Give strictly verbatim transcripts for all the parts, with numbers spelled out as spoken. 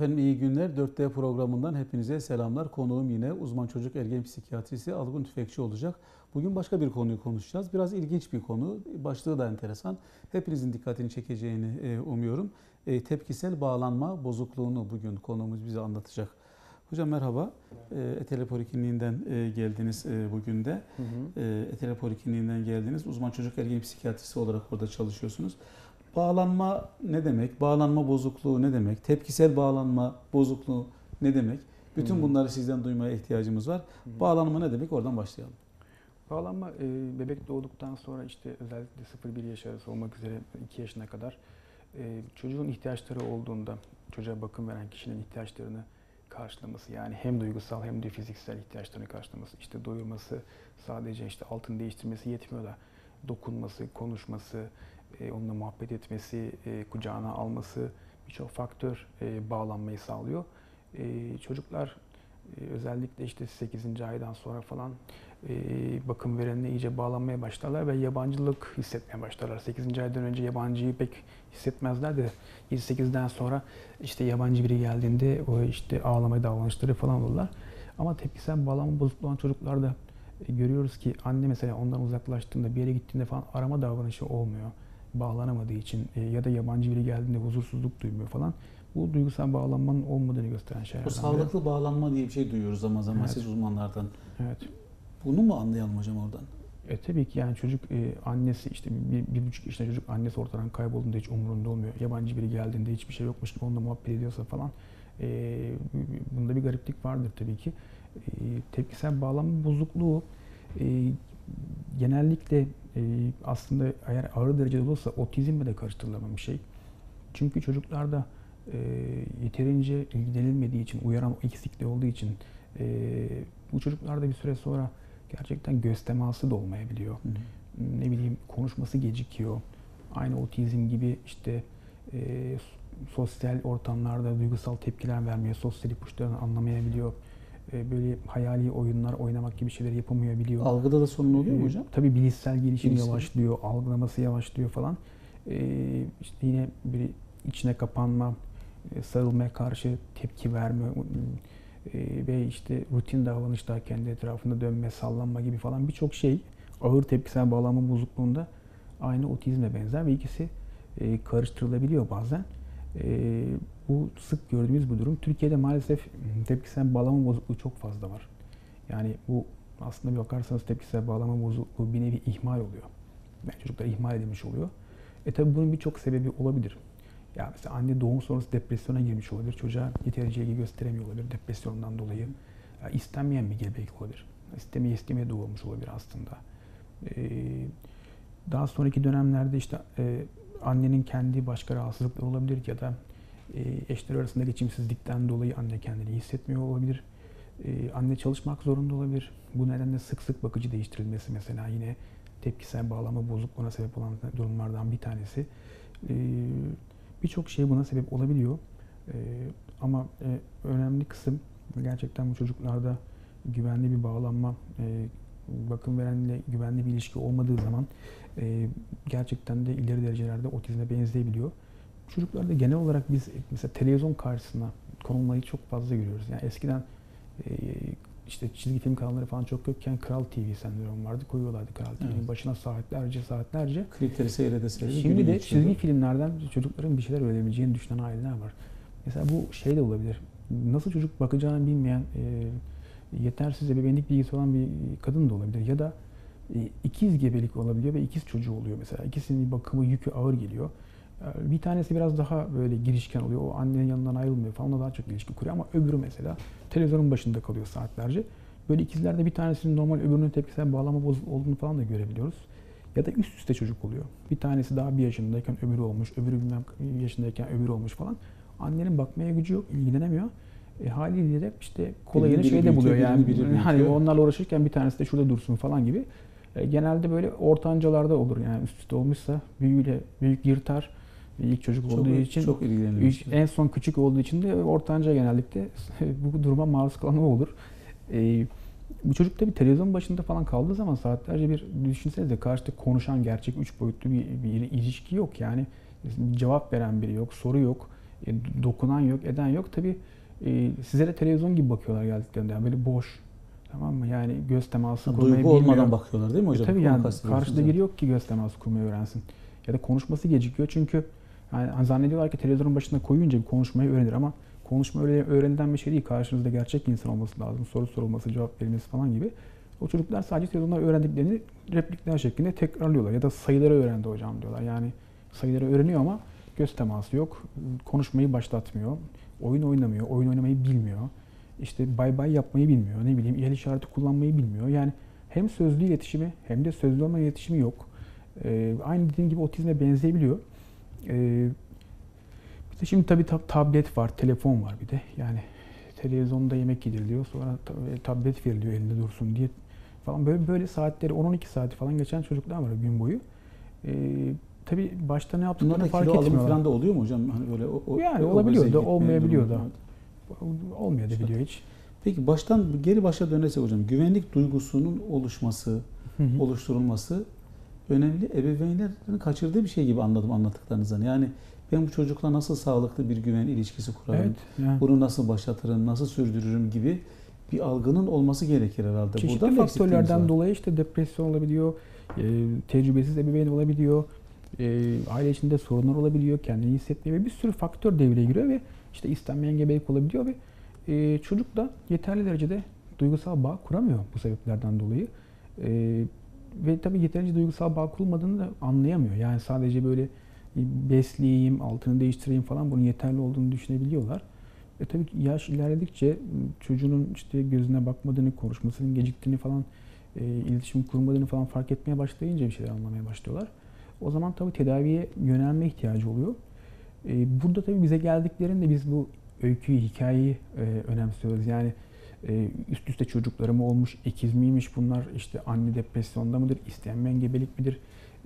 Efendim iyi günler. dört D programından hepinize selamlar. Konuğum yine uzman çocuk ergen psikiyatrisi Algun Tüfekçi olacak. Bugün başka bir konuyu konuşacağız. Biraz ilginç bir konu. Başlığı da enteresan. Hepinizin dikkatini çekeceğini umuyorum. Tepkisel bağlanma bozukluğunu bugün konuğumuz bize anlatacak. Hocam merhaba. Etele Polikliniğinden geldiniz bugün de. Hı hı. Etele Polikliniğinden geldiniz. Uzman çocuk ergen psikiyatrisi olarak orada çalışıyorsunuz. Bağlanma ne demek? Bağlanma bozukluğu ne demek? Tepkisel bağlanma bozukluğu ne demek? Bütün bunları sizden duymaya ihtiyacımız var. Bağlanma ne demek? Oradan başlayalım. Bağlanma e, bebek doğduktan sonra işte özellikle sıfır bir yaş arası olmak üzere iki yaşına kadar e, çocuğun ihtiyaçları olduğunda çocuğa bakım veren kişinin ihtiyaçlarını karşılaması, yani hem duygusal hem de fiziksel ihtiyaçlarını karşılaması, işte doyurması, sadece işte altını değiştirmesi yetmiyor da dokunması, konuşması, e, onunla muhabbet etmesi, e, kucağına alması, birçok faktör e, bağlanmayı sağlıyor. E, çocuklar e, özellikle işte sekizinci aydan sonra falan e, bakım verenine iyice bağlanmaya başlarlar ve yabancılık hissetmeye başlarlar. sekizinci aydan önce yabancıyı pek hissetmezler de yedi sekizden sonra işte yabancı biri geldiğinde o işte ağlamaya davranışları falan olurlar. Ama tepkisel bağlanma bozukluğu olan çocuklarda e, görüyoruz ki anne mesela ondan uzaklaştığında, bir yere gittiğinde falan arama davranışı olmuyor. Bağlanamadığı için e, ya da yabancı biri geldiğinde huzursuzluk duymuyor falan. Bu duygusal bağlanmanın olmadığını gösteren şeylerden Bu sağlıklı biri. Bağlanma diye bir şey duyuyoruz zaman zaman evet. Siz uzmanlardan. Evet. Bunu mu anlayalım hocam oradan? E tabii ki yani çocuk e, annesi işte bir, bir buçuk yaşında çocuk annesi ortadan kaybolduğunda hiç umurunda olmuyor. Yabancı biri geldiğinde hiçbir şey yokmuş gibi onunla muhabbet ediyorsa falan e, bunda bir gariplik vardır tabii ki. E, tepkisel bağlanma bozukluğu e, genellikle e, aslında eğer ağır derecede olursa otizmle de karıştırılan bir şey. Çünkü çocuklarda e, yeterince ilgilenilmediği için, uyaran eksikliği olduğu için e, bu çocuklarda bir süre sonra gerçekten göz teması da olmayabiliyor. Hı hı. Ne bileyim konuşması gecikiyor. Aynı otizm gibi işte e, sosyal ortamlarda duygusal tepkiler vermiyor, sosyal ipuçlarını anlamayabiliyor. E, böyle hayali oyunlar oynamak gibi şeyler yapamayabiliyor. Algıda da sorun oluyor mu hocam? E, tabii bilişsel gelişim Bilişsel. yavaşlıyor, algılaması yavaşlıyor falan. E, işte yine bir içine kapanma, e, sarılmaya karşı tepki verme, e, ve işte rutin davranışlar, kendi etrafında dönme, sallanma gibi falan birçok şey ağır tepkisel bağlanma bozukluğunda aynı otizme benzer ve ikisi e, karıştırılabiliyor bazen. E, bu sık gördüğümüz bir durum. Türkiye'de maalesef tepkisel bağlanma bozukluğu çok fazla var. Yani bu aslında bir bakarsanız tepkisel bağlanma bozukluğu bir nevi ihmal oluyor. Yani çocuklar ihmal edilmiş oluyor. E tabi bunun birçok sebebi olabilir. Ya mesela anne doğum sonrası depresyona girmiş olabilir. Çocuğa yeterince ilgi gösteremiyor olabilir depresyondan dolayı. Ya istenmeyen bir gebelik olabilir. İstemeye istemeye doğurmuş olabilir aslında. Ee, daha sonraki dönemlerde işte e, annenin kendi başka rahatsızlıkları olabilir ya da e, eşler arasında geçimsizlikten dolayı anne kendini iyi hissetmiyor olabilir. Ee, anne çalışmak zorunda olabilir. Bu nedenle sık sık bakıcı değiştirilmesi mesela yine tepkisel bağlanma bozukluğuna sebep olan durumlardan bir tanesi. Ee, Birçok şey buna sebep olabiliyor. Ee, ama e, önemli kısım gerçekten bu çocuklarda güvenli bir bağlanma, e, bakım verenle güvenli bir ilişki olmadığı zaman e, gerçekten de ileri derecelerde otizme benzeyebiliyor. Çocuklarda genel olarak biz mesela televizyon karşısına konulmayı çok fazla görüyoruz. Yani eskiden e, işte çizgi film kanalları falan çok yokken Kral T V sendromu vardı. Koyuyorlardı Kral T V'nin evet. başına saatlerce saatlerce. Klipleri seyrede seyrede. Şimdi de çizgi filmlerden çocukların bir şeyler öğrenebileceğini düşünen aileler var. Mesela bu şey de olabilir. Nasıl çocuk bakacağını bilmeyen, e, yetersiz ebeveynlik bilgisi olan bir kadın da olabilir. Ya da e, ikiz gebelik olabiliyor ve ikiz çocuğu oluyor mesela. İkisinin bakımı, yükü ağır geliyor. E, bir tanesi biraz daha böyle girişken oluyor. O annenin yanından ayrılmıyor falan. Ona daha çok ilişki kuruyor ama öbürü mesela televizyonun başında kalıyor saatlerce. Böyle ikizlerde bir tanesinin normal öbürünün tepkisel bağlama bozuk olduğunu falan da görebiliyoruz. Ya da üst üste çocuk oluyor. Bir tanesi daha bir yaşındayken öbürü olmuş, öbürü bilmem yaşındayken öbürü olmuş falan. Annenin bakmaya gücü yok, ilgilenemiyor. E, haliyle de işte kolayını şeyde buluyor yani. Biri, biri hani onlarla uğraşırken bir tanesi de şurada dursun falan gibi. E, genelde böyle ortancalarda olur yani üst üste olmuşsa büyüğüyle büyük yırtar. İlk çocuk çok, olduğu için çok ilgilenir. En son küçük olduğu için de ortanca genellikle bu duruma maruz kalan olur. E, Bu çocuk tabii televizyon başında falan kaldığı zaman saatlerce bir düşünsenize karşıda konuşan gerçek üç boyutlu bir, bir ilişki yok yani cevap veren biri yok, soru yok. E, dokunan yok, eden yok. Tabii e, size de televizyon gibi bakıyorlar geldiklerinde. Yani böyle boş. Tamam mı? Yani göz teması Ha, kurmayı duygu bilmiyor. olmadan bakıyorlar değil mi E, hocam? tabii Onu yani kastediyorsunuz karşıda yani. biri yok ki göz teması kurmayı öğrensin. Ya da konuşması gecikiyor çünkü yani zannediyorlar ki televizyonun başına koyunca bir konuşmayı öğrenir ama konuşma öyle öğrenilen bir şey değil. Karşınızda gerçek insan olması lazım. Soru sorulması, cevap verilmesi falan gibi. O çocuklar sadece televizyonda öğrendiklerini replikler şeklinde tekrarlıyorlar. Ya da sayıları öğrendi hocam diyorlar. Yani sayıları öğreniyor ama göz teması yok. Konuşmayı başlatmıyor. Oyun oynamıyor. Oyun oynamayı bilmiyor. İşte bay bay yapmayı bilmiyor. Ne bileyim el işareti kullanmayı bilmiyor. Yani hem sözlü iletişimi hem de sözlü olmayan iletişimi yok. Ee, aynı dediğim gibi otizme benzeyebiliyor. Ee, bir de şimdi tabii tab- tablet var, telefon var bir de. Yani televizyonda yemek yediriliyor. Sonra tab- tablet veriliyor elinde dursun diye falan. Böyle böyle saatleri on on iki saati falan geçen çocuklar var gün boyu. Ee, tabii başta ne yaptıklarını Bunlarda fark kilo alımı etmiyorlar. falan da oluyor mu hocam? Hani böyle o, o, Yani o olabiliyor obeze da gitme olmayabiliyor da. durumu. Olmuyor da biliyor hiç. Peki baştan geri başa dönersek hocam, güvenlik duygusunun oluşması, Hı hı. oluşturulması önemli. Ebeveynlerin kaçırdığı bir şey gibi anladım anlattıklarınızdan. Yani ben bu çocukla nasıl sağlıklı bir güven ilişkisi kurarım, Evet. Yani bunu nasıl başlatırım, nasıl sürdürürüm gibi bir algının olması gerekir herhalde. çeşitli Buradan da eksikliğimiz faktörlerden var. dolayı işte depresyon olabiliyor, e, tecrübesiz ebeveyn olabiliyor, e, aile içinde sorunlar olabiliyor, kendini iyi hissetmiyor ve bir sürü faktör devreye giriyor ve işte istenmeyen gebelik olabiliyor ve e, çocuk da yeterli derecede duygusal bağ kuramıyor bu sebeplerden dolayı. E, ve tabii yeterince duygusal bağ kurulmadığını da anlayamıyor. Yani sadece böyle besleyeyim, altını değiştireyim falan bunun yeterli olduğunu düşünebiliyorlar. E tabii ki yaş ilerledikçe çocuğunun işte gözüne bakmadığını, konuşmasının geciktiğini falan, e, iletişim kurmadığını falan fark etmeye başlayınca bir şeyler anlamaya başlıyorlar. O zaman tabii tedaviye yönelme ihtiyacı oluyor. E, burada tabii bize geldiklerinde biz bu öyküyü, hikayeyi e, önemsiyoruz. Yani e, üst üste çocukları mı olmuş, ikiz miymiş bunlar, işte anne depresyonda mıdır, istenmeyen gebelik midir?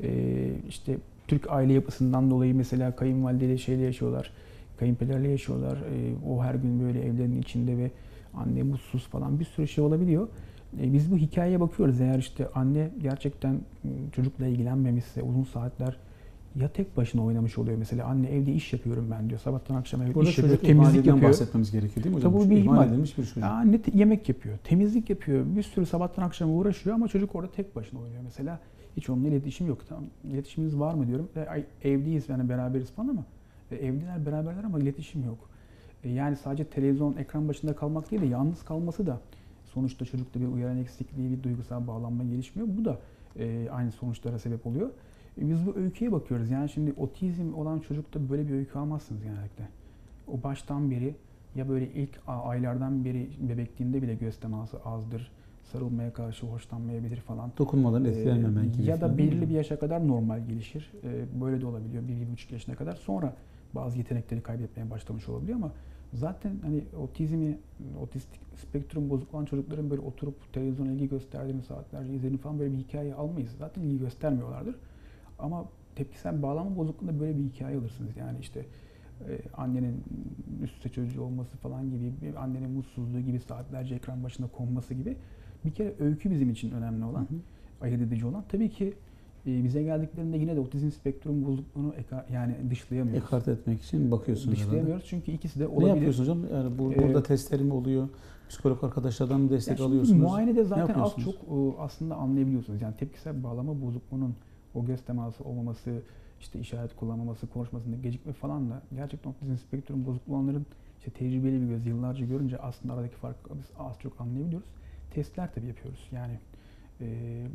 E, işte Türk aile yapısından dolayı mesela kayınvalideyle şeyle yaşıyorlar, kayınpederle yaşıyorlar. E, o her gün böyle evlerin içinde ve anne mutsuz falan bir sürü şey olabiliyor. E, biz bu hikayeye bakıyoruz. Eğer işte anne gerçekten çocukla ilgilenmemişse uzun saatler ya tek başına oynamış oluyor mesela. Anne evde iş yapıyorum ben diyor. Sabahtan akşama evde Burada iş yapıyor, çocuk temizlik ihmalinden yapıyor. bahsetmemiz gerekiyor değil mi hocam? Tabii bu Şu bir ihmal ihmal. edilmiş bir çocuk. Ya anne te- yemek yapıyor, temizlik yapıyor. Bir sürü sabahtan akşama uğraşıyor ama çocuk orada tek başına oynuyor mesela. Hiç onunla iletişim yok. Tamam, iletişiminiz var mı diyorum. E, ay, evliyiz yani beraberiz falan ama e, evliler beraberler ama iletişim yok. E, yani sadece televizyon ekran başında kalmak değil de yalnız kalması da sonuçta çocukta bir uyaran eksikliği, bir duygusal bağlanma gelişmiyor. Bu da e, aynı sonuçlara sebep oluyor. E, biz bu öyküye bakıyoruz. Yani şimdi otizm olan çocukta böyle bir öykü almazsınız genellikle. O baştan beri ya böyle ilk aylardan beri bebekliğinde bile göz teması azdır. Sarılmaya karşı hoşlanmayabilir falan. Dokunmadan Ee, etkilenmemen gibi. ya da falan değil belirli mi? bir yaşa kadar normal gelişir. Ee, böyle de olabiliyor bir, bir buçuk yaşına kadar. Sonra bazı yetenekleri kaybetmeye başlamış olabiliyor ama zaten hani otizmi, otistik spektrum bozukluğu olan çocukların böyle oturup televizyona ilgi gösterdiğini, saatlerce izlediğini falan böyle bir hikaye almayız. Zaten ilgi göstermiyorlardır. Ama tepkisel bağlanma bozukluğunda böyle bir hikaye alırsınız. Yani işte e, annenin üst üste çocuğu olması falan gibi, bir annenin mutsuzluğu gibi, saatlerce ekran başında konması gibi. Bir kere öykü bizim için önemli olan, Hı hı. ayırt edici olan. Tabii ki e, bize geldiklerinde yine de otizm spektrum bozukluğunu eka- yani dışlayamıyoruz. Ekart etmek için bakıyorsunuz herhalde. Dışlayamıyoruz çünkü ikisi de Ne olabilir. yapıyorsunuz hocam? Yani bu, Ee, burada testleri mi oluyor? Psikolog arkadaşlardan mı destek Yani şimdi alıyorsunuz? muayenede Ne zaten az yapıyorsunuz? çok e, aslında anlayabiliyorsunuz. Yani tepkisel bağlama bozukluğunun o göz teması olmaması, işte işaret kullanmaması, konuşmasında gecikme falanla gerçekten otizm spektrum bozukluğu olanların işte tecrübeli bir göz yıllarca görünce aslında aradaki farkı biz az çok anlayabiliyoruz. Testler tabii yapıyoruz. Yani e,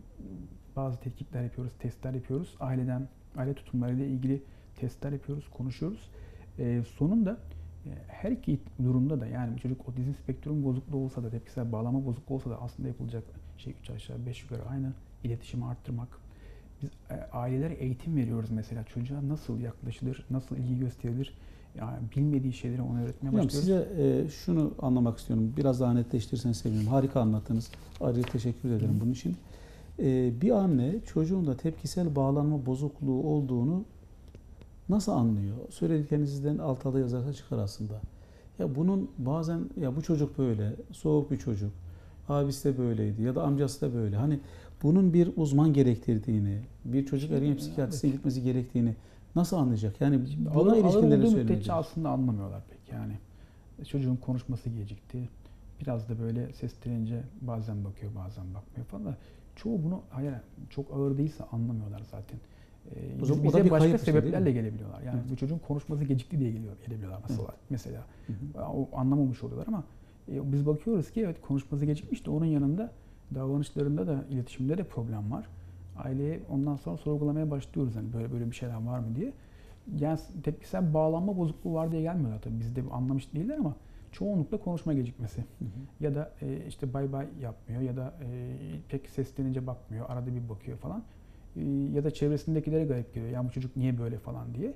bazı tetkikler yapıyoruz, testler yapıyoruz. Aileden, aile tutumlarıyla ilgili testler yapıyoruz, konuşuyoruz. E, sonunda her iki durumda da yani çocuk otizm spektrum bozukluğu olsa da tepkisel bağlama bozukluğu olsa da aslında yapılacak şey üç aşağı beş yukarı aynı. İletişimi arttırmak. Biz ailelere eğitim veriyoruz mesela. Çocuğa nasıl yaklaşılır, nasıl ilgi gösterilir? Yani bilmediği şeyleri ona öğretmeye Hocam başlıyoruz. size e, şunu anlamak istiyorum. Biraz daha netleştirirseniz sevinirim. Harika anlattınız. Ayrıca teşekkür ederim bunun için. E, bir anne çocuğunda tepkisel bağlanma bozukluğu olduğunu nasıl anlıyor? Söylediklerinizden alt alta yazarsa çıkar aslında. Ya bunun bazen ya bu çocuk böyle soğuk bir çocuk. abisi de böyleydi ya da amcası da böyle. Hani bunun bir uzman gerektirdiğini, bir çocuk ergen psikiyatrisine Evet. gitmesi gerektiğini nasıl anlayacak? Yani Şimdi buna ağır, ağır ilişkin neler olduğu müddetçe söylenebilir? aslında anlamıyorlar pek yani. Çocuğun konuşması gecikti. Biraz da böyle seslenince bazen bakıyor bazen bakmıyor falan da çoğu bunu hayır çok ağır değilse anlamıyorlar zaten. Ee, O zaman o bize da bir başka kayıp bir şey, değil sebeplerle mi? gelebiliyorlar. Yani Evet. bu çocuğun konuşması gecikti diye geliyor, gelebiliyorlar mesela. Evet. Mesela Hı hı. o anlamamış oluyorlar ama e, biz bakıyoruz ki evet konuşması gecikmiş de onun yanında davranışlarında da iletişimde de problem var. Aileye ondan sonra sorgulamaya başlıyoruz hani böyle böyle bir şeyler var mı diye. Yani tepkisel bağlanma bozukluğu var diye gelmiyorlar tabii. Bizde anlamış değiller ama çoğunlukla konuşma gecikmesi. Hı hı. Ya da e, işte bay bay yapmıyor ya da e, pek seslenince bakmıyor, arada bir bakıyor falan. E, ya da çevresindekilere garip geliyor. Ya bu çocuk niye böyle falan diye.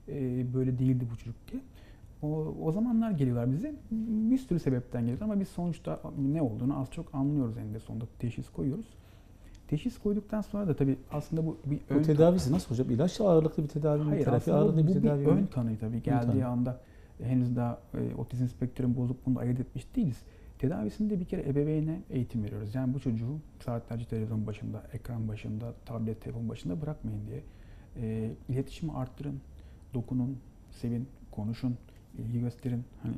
E, böyle değildi bu çocuk diye. O, o zamanlar geliyorlar bize. Bir sürü sebepten geliyor ama biz sonuçta ne olduğunu az çok anlıyoruz eninde sonunda teşhis koyuyoruz. Teşhis koyduktan sonra da tabii aslında bu bir Bu ön tedavisi nasıl hocam? İlaç ağırlıklı bir tedavi mi? Hayır Terapi aslında bu, ağırlıklı bir bu bir tedavi mi? ön tanı tabii. Geldiği tanı. anda e, henüz daha e, otizm spektrum bozukluğunu ayırt etmiş değiliz. Tedavisinde bir kere ebeveyne eğitim veriyoruz. Yani bu çocuğu saatlerce televizyon başında, ekran başında, tablet, telefon başında bırakmayın diye. E, iletişimi arttırın, dokunun, sevin, konuşun, ilgi gösterin. Hani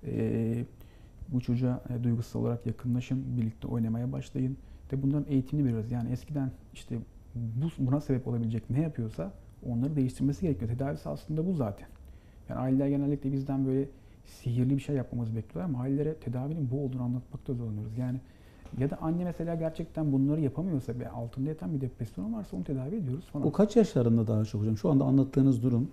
e, bu çocuğa e, duygusal olarak yakınlaşın, birlikte oynamaya başlayın. De bunların eğitimini veriyoruz. Yani eskiden işte bu, buna sebep olabilecek ne yapıyorsa onları değiştirmesi gerekiyor. Tedavisi aslında bu zaten. Yani aileler genellikle bizden böyle sihirli bir şey yapmamızı bekliyorlar ama ailelere tedavinin bu olduğunu anlatmakta zorlanıyoruz. Yani ya da anne mesela gerçekten bunları yapamıyorsa ve altında yatan bir depresyon varsa onu tedavi ediyoruz falan. Bu kaç yaşlarında daha çok hocam? Şu anda anlattığınız durum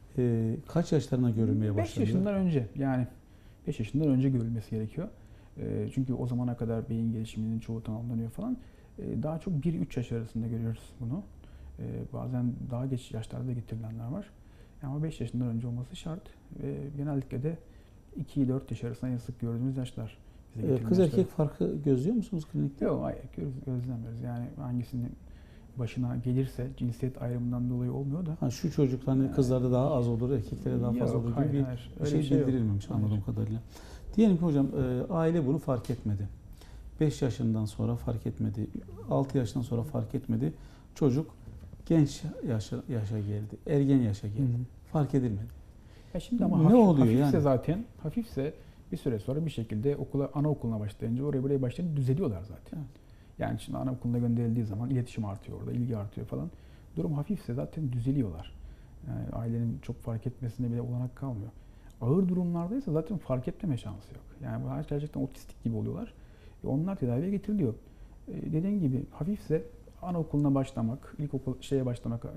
e, kaç yaşlarına görülmeye beş başladı? yaşından önce yani beş yaşından önce görülmesi gerekiyor. E, çünkü o zamana kadar beyin gelişiminin çoğu tamamlanıyor falan. E, daha çok bir üç yaş arasında görüyoruz bunu. E, bazen daha geç yaşlarda getirilenler var. Ama beş yaşından önce olması şart. Ve genellikle de iki dört yaş arasında en sık gördüğümüz yaşlar. Bize E, getirilen kız yaşlar. erkek farkı gözlüyor musunuz klinikte? Yok hayır göz- gözlemiyoruz. Yani hangisinin başına gelirse cinsiyet ayrımından dolayı olmuyor da. Ha, şu çocuk hani kızlarda daha az olur, erkeklere daha fazla Yok, olur gibi hayır, bir, hayır. bir Öyle şey, bir şey yok. bildirilmemiş Hayır. anladığım kadarıyla. Diyelim ki hocam e, aile bunu fark etmedi. beş yaşından sonra fark etmedi. altı yaşından sonra fark etmedi. Çocuk genç yaşa, yaşa geldi. Ergen yaşa geldi. Hı hı. Fark edilmedi. Ya şimdi ama Ne hafif, oluyor hafifse yani? zaten, hafifse bir süre sonra bir şekilde okula, anaokuluna başlayınca oraya buraya başlayınca düzeliyorlar zaten. Evet. Yani şimdi anaokuluna gönderildiği zaman iletişim artıyor orada, ilgi artıyor falan. Durum hafifse zaten düzeliyorlar. Yani ailenin çok fark etmesine bile olanak kalmıyor. Ağır durumlardaysa zaten fark etmeme şansı yok. Yani bu gerçekten otistik gibi oluyorlar. E onlar tedaviye getiriliyor. E dediğim gibi hafifse anaokuluna başlamak, ilkokul şeye başlamak, e,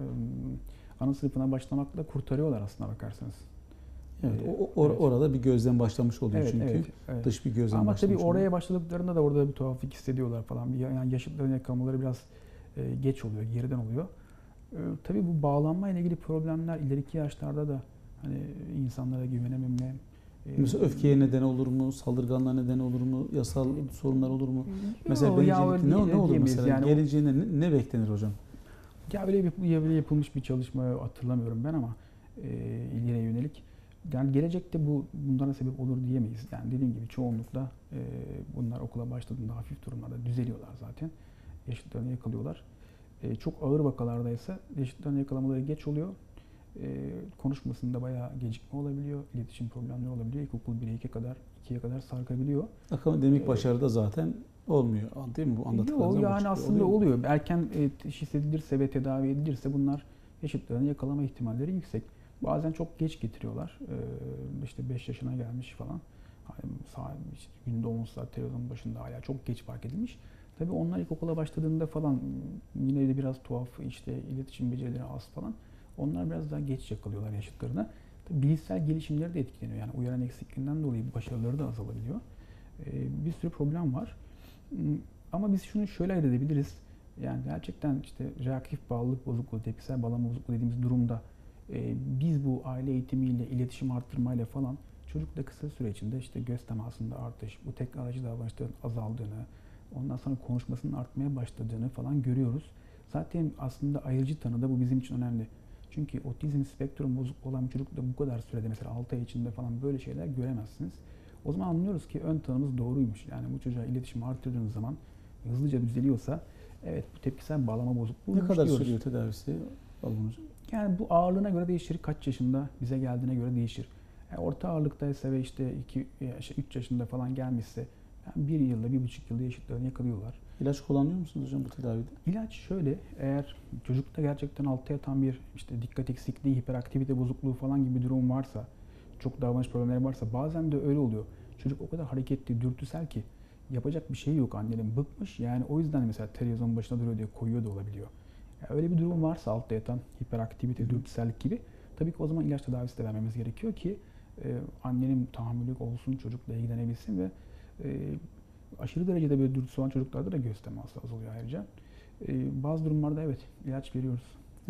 ana sınıfına başlamakla kurtarıyorlar aslında bakarsanız. Evet, Ee, o, or- evet. orada bir gözden başlamış oluyor Evet, çünkü. evet, evet. Dış bir gözden Ama başlamış tabii oraya oluyor. başladıklarında da orada bir tuhaflık hissediyorlar falan. Bir- Yani yaşıtlarını yakalamaları biraz e, geç oluyor, geriden oluyor. E, tabii bu bağlanma ile ilgili problemler ileriki yaşlarda da hani insanlara güvenememe. e, Mesela öfkeye neden olur mu? Saldırganlığa neden olur mu? Yasal sorunlar olur mu? Yok, Mesela ya bencillik öyle ne, değil- ne olur diyemeyiz. mesela? Yani o- Geleceğinde ne, ne beklenir hocam? Ya böyle, bir, böyle yapılmış bir çalışma hatırlamıyorum ben ama e, ileriye yönelik. Yani gelecekte bu bunlara sebep olur diyemeyiz. Yani dediğim gibi çoğunlukla e, bunlar okula başladığında hafif durumlarda düzeliyorlar zaten. Yaşıtlarını yakalıyorlar. E, çok ağır vakalardaysa yaşıtlarını yakalamaları geç oluyor. E, konuşmasında bayağı gecikme olabiliyor. İletişim problemleri olabiliyor. İlkokul bire ikiye kadar ikiye kadar sarkabiliyor. Akademik Ee, başarı da zaten olmuyor. Değil mi bu Yok anlattıklarınızdan yani başka aslında oluyor mu? oluyor. Erken e, teşhis edilirse ve tedavi edilirse bunlar yaşıtlarını yakalama ihtimalleri yüksek. Bazen çok geç getiriyorlar. Ee, işte beş yaşına gelmiş falan. Hani sağ, işte günde on saat televizyon başında hala çok geç fark edilmiş. Tabii onlar ilkokula başladığında falan yine de biraz tuhaf işte iletişim becerileri az falan. Onlar biraz daha geç yakalıyorlar yaşıtlarına. Tabii bilişsel gelişimleri de etkileniyor. Yani uyaran eksikliğinden dolayı başarıları da azalabiliyor. Ee, bir sürü problem var. Ama biz şunu şöyle ayırt edebiliriz. Yani gerçekten işte reaktif bağlılık bozukluğu, tepkisel bağlama bozukluğu dediğimiz durumda e, biz bu aile eğitimiyle, iletişim arttırmayla falan çocukla kısa süre içinde işte göz temasında artış, bu tekrarcı davranışların azaldığını, ondan sonra konuşmasının artmaya başladığını falan görüyoruz. Zaten aslında ayırıcı tanı da bu bizim için önemli. Çünkü otizm spektrum bozukluğu olan bir çocukla bu kadar sürede mesela altı ay içinde falan böyle şeyler göremezsiniz. O zaman anlıyoruz ki ön tanımız doğruymuş. Yani bu çocuğa iletişimi arttırdığınız zaman hızlıca düzeliyorsa evet bu tepkisel bağlama bozukluğu Ne kadar diyoruz. sürüyor tedavisi Algun Hocam? Yani bu ağırlığına göre değişir. Kaç yaşında bize geldiğine göre değişir. Yani orta ağırlıktaysa ve işte iki, üç yaşında falan gelmişse yani bir yılda, bir buçuk yılda eşitlerini yakalıyorlar. İlaç kullanıyor musunuz hocam bu tedavide? İlaç şöyle, eğer çocukta gerçekten altta yatan bir işte dikkat eksikliği, hiperaktivite bozukluğu falan gibi bir durum varsa, çok davranış problemleri varsa bazen de öyle oluyor. Çocuk o kadar hareketli, dürtüsel ki yapacak bir şey yok annenin. Bıkmış yani o yüzden mesela televizyonun başına duruyor diye koyuyor da olabiliyor. Yani öyle bir durum varsa altta yatan hiperaktivite, Hı hı. dürtüsellik gibi tabii ki o zaman ilaç tedavisi de vermemiz gerekiyor ki e, annenin tahammülü olsun, çocukla ilgilenebilsin ve e, aşırı derecede böyle dürtüsü olan çocuklarda da göz teması azalıyor ayrıca. E, bazı durumlarda evet ilaç veriyoruz.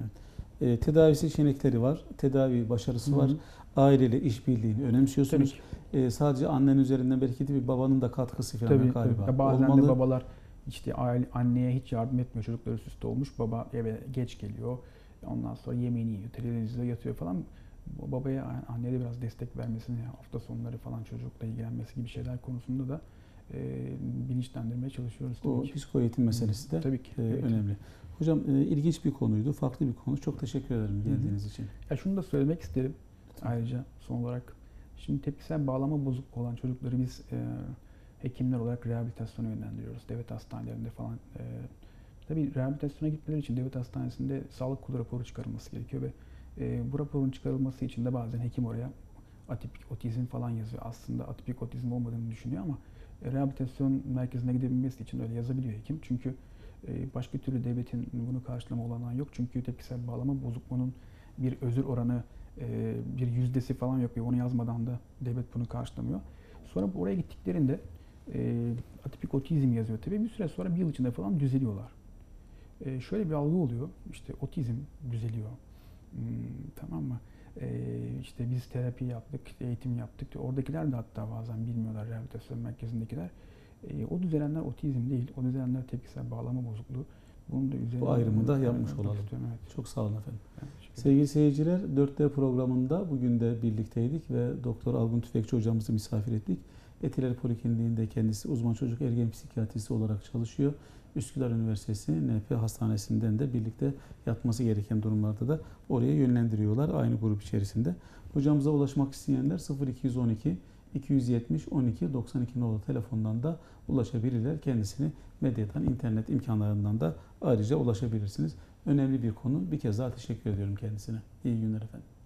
E, tedavisi seçenekleri var. Tedavi başarısı var. Hı hı. Aileyle işbirliğini önemsiyorsunuz. Tabii ki. E, sadece annenin üzerinden belki de bir babanın da katkısı falan Tabii, galiba tabii. Bazen olmalı. de babalar işte aile, anneye hiç yardım etmiyor. Çocuklar üst üste olmuş. Baba eve geç geliyor. Ondan sonra yemeğini yiyor. Televizyonda yatıyor falan. Babaya, anneye de biraz destek vermesini, hafta sonları falan çocukla ilgilenmesi gibi şeyler konusunda da e, bilinçlendirmeye çalışıyoruz tabii Bu ki. psiko eğitim meselesi de Tabii ki. e, Evet. önemli. Hocam e, ilginç bir konuydu. Farklı bir konu. Çok teşekkür ederim geldiğiniz için. Ya şunu da söylemek isterim ayrıca son olarak. Şimdi tepkisel bağlama bozukluğu olan çocukları biz e, hekimler olarak rehabilitasyona yönlendiriyoruz. Devlet hastanelerinde falan. E, tabii rehabilitasyona gitmeleri için devlet hastanesinde sağlık kurulu raporu çıkarılması gerekiyor ve e, bu raporun çıkarılması için de bazen hekim oraya atipik otizm falan yazıyor. Aslında atipik otizm olmadığını düşünüyor ama e, rehabilitasyon merkezine gidebilmesi için öyle yazabiliyor hekim. Çünkü e, başka türlü devletin bunu karşılama olanağı yok. Çünkü tepkisel bağlama bozukluğunun bir özür oranı, e, bir yüzdesi falan yok ve onu yazmadan da devlet bunu karşılamıyor. Sonra oraya gittiklerinde e, atipik otizm yazıyor tabii. Bir süre sonra bir yıl içinde falan düzeliyorlar. E, şöyle bir algı oluyor. İşte otizm düzeliyor. Hmm, tamam mı? E, işte biz terapi yaptık, eğitim yaptık. Oradakiler de hatta bazen bilmiyorlar, rehabilitasyon merkezindekiler. E, o düzelenler otizm değil. O düzelenler tepkisel bağlama bozukluğu. Bunu da üzerine Bu ayrımı da e, yapmış yapmak olalım. istiyorum, evet. Çok sağ olun efendim. Evet, teşekkür ederim. Sevgili seyirciler, dört D programında bugün de birlikteydik ve Doktor Algun Tüfekçi hocamızı misafir ettik. Etiler Polikliniğinde kendisi uzman çocuk ergen psikiyatrisi olarak çalışıyor. Üsküdar Üniversitesi N P Hastanesi'nden de birlikte yatması gereken durumlarda da oraya yönlendiriyorlar aynı grup içerisinde. Hocamıza ulaşmak isteyenler sıfır iki on iki iki yüz yetmiş on iki doksan iki nolu telefondan da ulaşabilirler. Kendisini medyadan, internet imkanlarından da ayrıca ulaşabilirsiniz. Önemli bir konu. Bir kez daha teşekkür ediyorum kendisine. İyi günler efendim.